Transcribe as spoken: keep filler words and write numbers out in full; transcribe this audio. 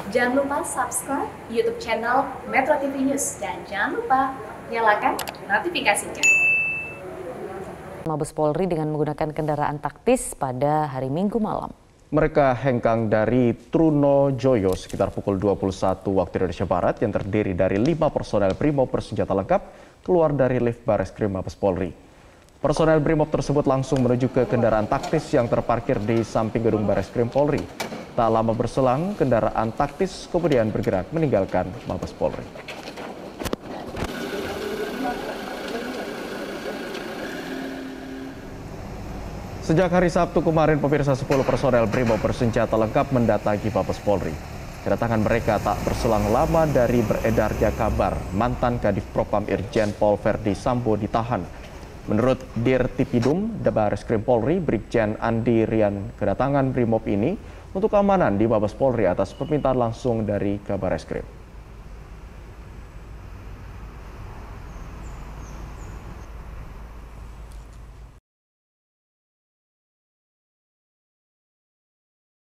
Jangan lupa subscribe YouTube channel Metro T V News dan jangan lupa nyalakan notifikasinya. Mabes Polri dengan menggunakan kendaraan taktis pada hari Minggu malam. Mereka hengkang dari Trunojoyo sekitar pukul dua puluh satu waktu Indonesia Barat yang terdiri dari lima personel Brimob bersenjata lengkap keluar dari lift Bareskrim Mabes Polri. Personel Brimob tersebut langsung menuju ke kendaraan taktis yang terparkir di samping gedung Bareskrim Polri. Tak lama berselang, kendaraan taktis kemudian bergerak meninggalkan Mabes Polri. Sejak hari Sabtu kemarin, pemirsa sepuluh personel Brimob bersenjata lengkap mendatangi Mabes Polri. Kedatangan mereka tak berselang lama dari beredarnya kabar mantan Kadif Propam Irjen Pol Verdi Sambo ditahan. Menurut Dirtipidum Bareskrim Polri, Brigjen Andi Rian, kedatangan Brimob ini untuk keamanan di Mabes Polri atas permintaan langsung dari Kabareskrim.